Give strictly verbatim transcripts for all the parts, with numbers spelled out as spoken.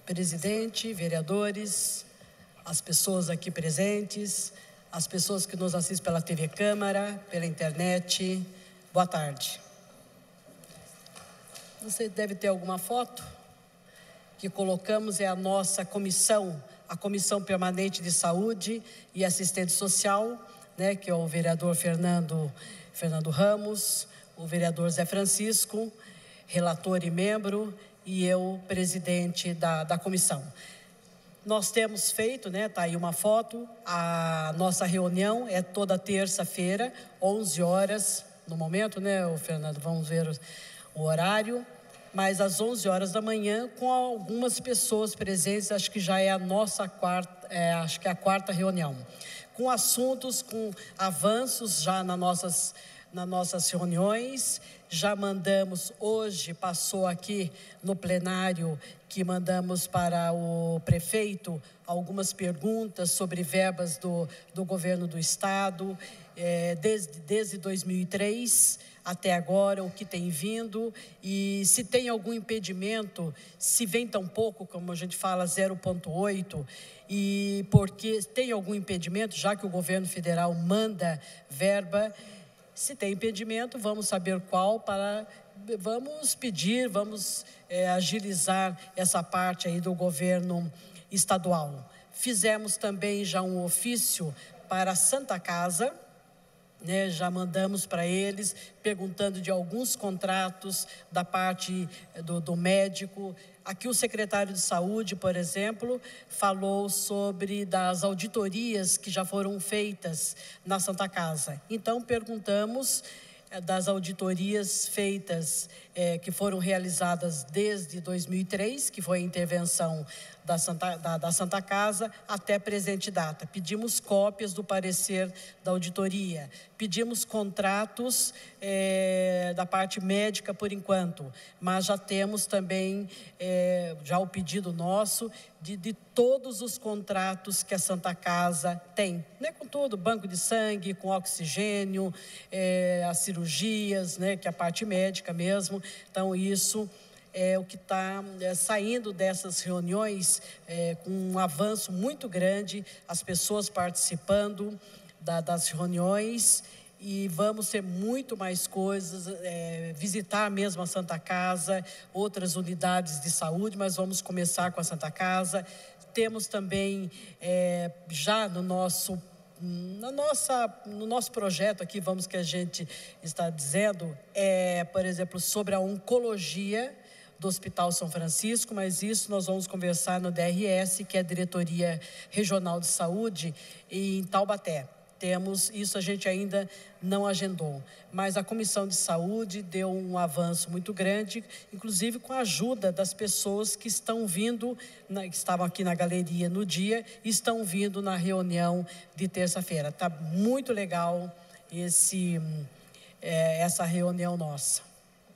presidente, vereadores, as pessoas aqui presentes, as pessoas que nos assistem pela T V Câmara, pela internet, boa tarde. Você deve ter alguma foto que colocamos, é a nossa comissão, a Comissão Permanente de Saúde e Assistência Social, né, que é o vereador Fernando, Fernando Ramos, o vereador Zé Francisco, relator e membro, e eu, presidente da, da comissão. Nós temos feito, né, tá aí uma foto, a nossa reunião é toda terça-feira, onze horas, no momento, né, o Fernando, vamos ver o, o horário, mas às onze horas da manhã, com algumas pessoas presentes, acho que já é a nossa quarta, é, acho que é a quarta reunião, com assuntos, com avanços já nas nossas, nas nossas reuniões. Já mandamos, hoje passou aqui no plenário, que mandamos para o prefeito algumas perguntas sobre verbas do, do governo do estado, é, desde, desde dois mil e três até agora, o que tem vindo, e se tem algum impedimento, se vem tão pouco, como a gente fala, zero vírgula oito, e porque tem algum impedimento, já que o governo federal manda verba. Se tem impedimento, vamos saber qual, para, vamos pedir, vamos é, agilizar essa parte aí do governo estadual. Fizemos também já um ofício para a Santa Casa, né, já mandamos para eles, perguntando de alguns contratos da parte do, do médico. Aqui o secretário de Saúde, por exemplo, falou sobre das auditorias que já foram feitas na Santa Casa. Então, perguntamos eh, das auditorias feitas, eh, que foram realizadas desde dois mil e três, que foi a intervenção da Santa, da, da Santa Casa, até presente data. Pedimos cópias do parecer da auditoria, pedimos contratos eh, da parte médica por enquanto, mas já temos também, eh, já o pedido nosso, de, de todos os contratos que a Santa Casa tem, né, com tudo, banco de sangue, com oxigênio, eh, as cirurgias, né, que é a parte médica mesmo. Então, isso é o que está é, saindo dessas reuniões, é, com um avanço muito grande, as pessoas participando da, das reuniões, e vamos ter muito mais coisas, é, visitar mesmo a Santa Casa, outras unidades de saúde, mas vamos começar com a Santa Casa. Temos também, é, já no nosso Na nossa, no nosso projeto aqui, vamos, que a gente está dizendo, é, por exemplo, sobre a oncologia do Hospital São Francisco, mas isso nós vamos conversar no D R S, que é a Diretoria Regional de Saúde, em Taubaté. Temos, isso a gente ainda não agendou, mas a Comissão de Saúde deu um avanço muito grande, inclusive com a ajuda das pessoas que estão vindo, que estavam aqui na galeria no dia, e estão vindo na reunião de terça-feira. Está muito legal esse, é, essa reunião nossa.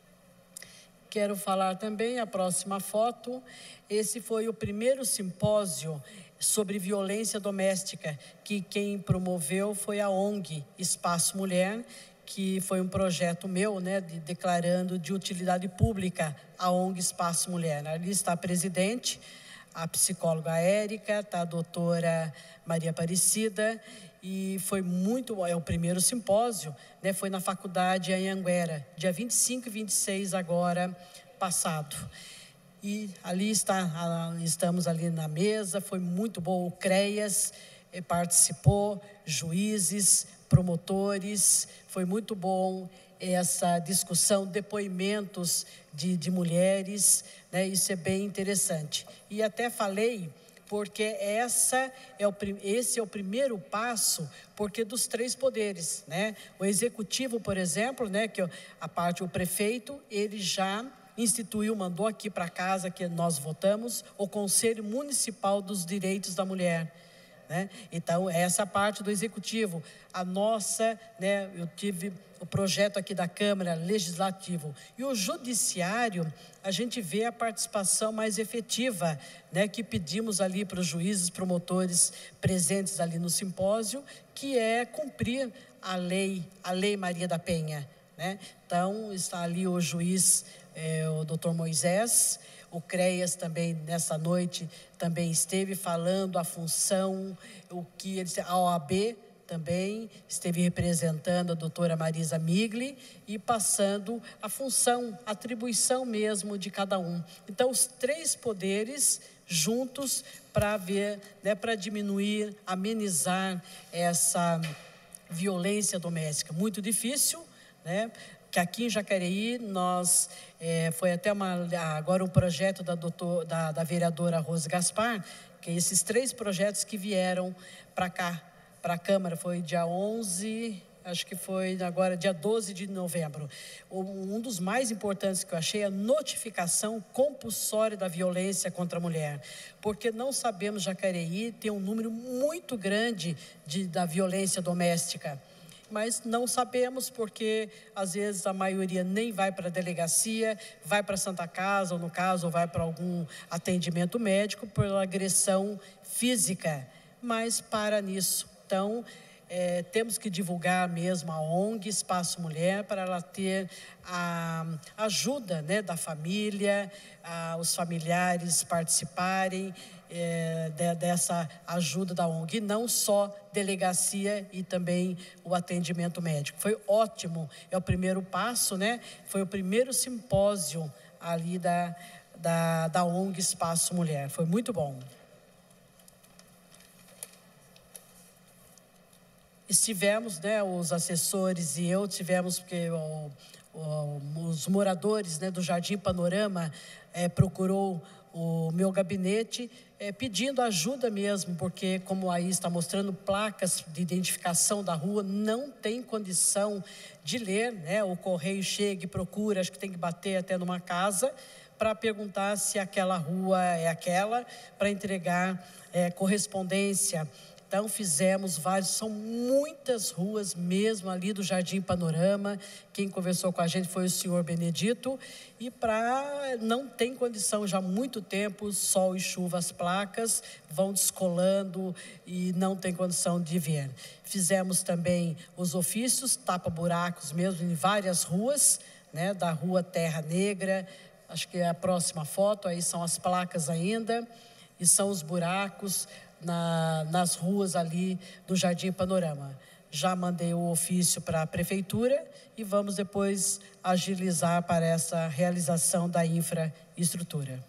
Quero falar também, a próxima foto, esse foi o primeiro simpósio sobre violência doméstica, que quem promoveu foi a O N G Espaço Mulher, que foi um projeto meu, né, de, declarando de utilidade pública a O N G Espaço Mulher. Ali está a presidente, a psicóloga Érica, está a doutora Maria Aparecida, e foi muito, é o primeiro simpósio, né, foi na faculdade Anhanguera, dia vinte e cinco e vinte e seis agora passado. E ali está, estamos ali na mesa, foi muito bom, o CREAS participou, juízes, promotores, foi muito bom essa discussão, depoimentos de, de mulheres, né, isso é bem interessante. E até falei, porque essa é o, esse é o primeiro passo, porque dos três poderes, né? O executivo, por exemplo, né, que a parte, o prefeito, ele já instituiu, mandou aqui para casa, que nós votamos, o Conselho Municipal dos Direitos da Mulher, né? Então, essa parte do executivo. A nossa, né, eu tive o projeto aqui da Câmara Legislativo. E o Judiciário, a gente vê a participação mais efetiva, né, que pedimos ali para os juízes, promotores presentes ali no simpósio, que é cumprir a lei, a Lei Maria da Penha, né? Então, está ali o juiz é, o doutor Moisés. O CREAS também, nessa noite, também esteve falando a função, o que ele, a O A B também esteve representando a doutora Marisa Migli e passando a função, a atribuição mesmo de cada um. Então, os três poderes juntos para ver, né, para diminuir, amenizar essa violência doméstica. Muito difícil, né? Que aqui em Jacareí, nós, é, foi até uma, agora um projeto da, doutor, da, da vereadora Rose Gaspar, que esses três projetos que vieram para cá, para a Câmara, foi dia onze, acho que foi agora dia doze de novembro. Um dos mais importantes que eu achei é a notificação compulsória da violência contra a mulher, porque não sabemos, Jacareí tem um número muito grande de, da violência doméstica, mas não sabemos porque, às vezes, a maioria nem vai para a delegacia, vai para a Santa Casa, ou no caso, ou vai para algum atendimento médico por agressão física, mas para nisso. Então, é, temos que divulgar mesmo a O N G Espaço Mulher para ela ter a ajuda, né, da família, a, os familiares participarem é, de, dessa ajuda da O N G, não só delegacia e também o atendimento médico. Foi ótimo, é o primeiro passo, né? Foi o primeiro simpósio ali da, da, da O N G Espaço Mulher, foi muito bom. Estivemos, né, os assessores e eu tivemos, porque o, o, os moradores, né, do Jardim Panorama é, procurou o meu gabinete é, pedindo ajuda mesmo, porque como aí está mostrando placas de identificação da rua, não tem condição de ler, né, o correio chega e procura, acho que tem que bater até numa casa para perguntar se aquela rua é aquela, para entregar é, correspondência. Então, fizemos vários, são muitas ruas mesmo ali do Jardim Panorama. Quem conversou com a gente foi o senhor Benedito. E para não tem condição já há muito tempo, sol e chuva, as placas vão descolando e não tem condição de ver. Fizemos também os ofícios, tapa-buracos mesmo em várias ruas, né, da rua Terra Negra, acho que é a próxima foto, aí são as placas ainda, e são os buracos, Na, nas ruas ali do Jardim Panorama. Já mandei o ofício para a prefeitura e vamos depois agilizar para essa realização da infraestrutura.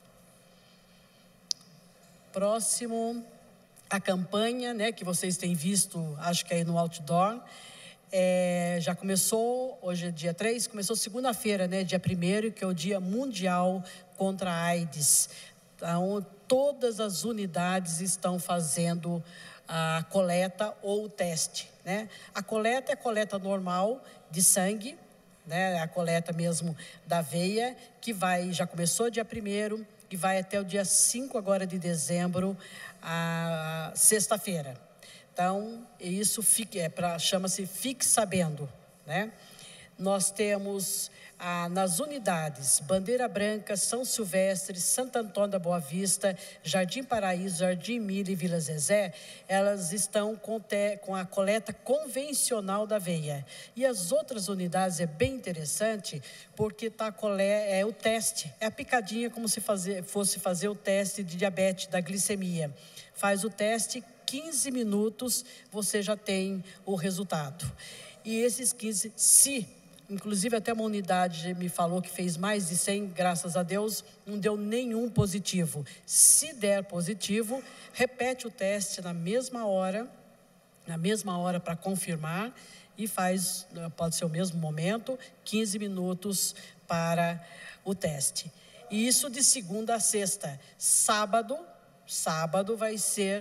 Próximo, a campanha, né, que vocês têm visto, acho que aí no outdoor, é, já começou, hoje é dia três, começou segunda-feira, né, dia primeiro, que é o Dia Mundial contra a AIDS. Então, todas as unidades estão fazendo a coleta ou o teste, né? A coleta é a coleta normal de sangue, né? A coleta mesmo da veia, que vai, já começou dia primeiro e vai até o dia cinco agora de dezembro, a sexta-feira. Então, isso fica, é pra, chama-se Fique Sabendo, né? Nós temos ah, nas unidades Bandeira Branca, São Silvestre, Santo Antônio da Boa Vista, Jardim Paraíso, Jardim Mila e Vila Zezé, elas estão com, te, com a coleta convencional da veia. E as outras unidades é bem interessante, porque tá colé, é o teste, é a picadinha como se fazer, fosse fazer o teste de diabetes, da glicemia. Faz o teste, quinze minutos você já tem o resultado. E esses quinze, se... Inclusive, até uma unidade me falou que fez mais de cem, graças a Deus, não deu nenhum positivo. Se der positivo, repete o teste na mesma hora, na mesma hora para confirmar, e faz, pode ser o mesmo momento, quinze minutos para o teste. E isso de segunda a sexta. Sábado, sábado vai ser,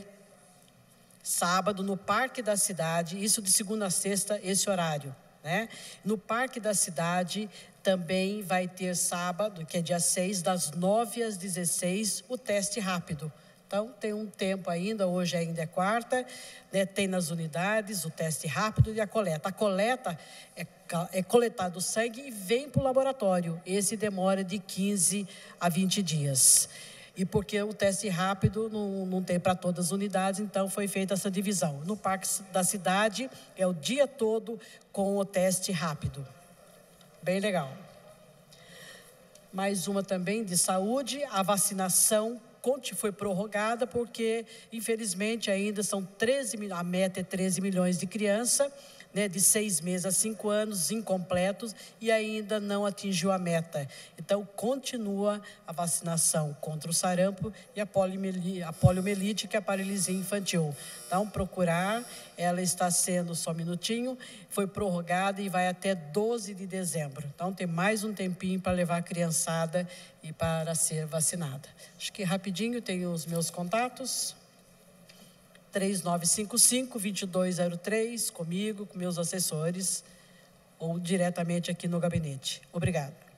sábado no Parque da Cidade, isso de segunda a sexta, esse horário. Né? No Parque da Cidade também vai ter sábado, que é dia seis, das nove às dezesseis, o teste rápido. Então, tem um tempo ainda, hoje ainda é quarta, né? Tem nas unidades o teste rápido e a coleta. A coleta é, é coletado o sangue e vem para o laboratório. Esse demora de quinze a vinte dias. E porque o teste rápido não, não tem para todas as unidades, então foi feita essa divisão. No Parque da Cidade é o dia todo com o teste rápido. Bem legal. mais uma também de saúde, a vacinação foi prorrogada porque, infelizmente, ainda são treze, a meta é treze milhões de crianças, né, de seis meses a cinco anos, incompletos, e ainda não atingiu a meta. Então, continua a vacinação contra o sarampo e a, a poliomielite, que é a paralisia infantil. Então, procurar, ela está sendo, só um minutinho, foi prorrogada e vai até doze de dezembro. Então, tem mais um tempinho para levar a criançada e para ser vacinada. Acho que rapidinho tenho os meus contatos. três nove cinco cinco, dois dois zero três, comigo, com meus assessores, ou diretamente aqui no gabinete. Obrigado.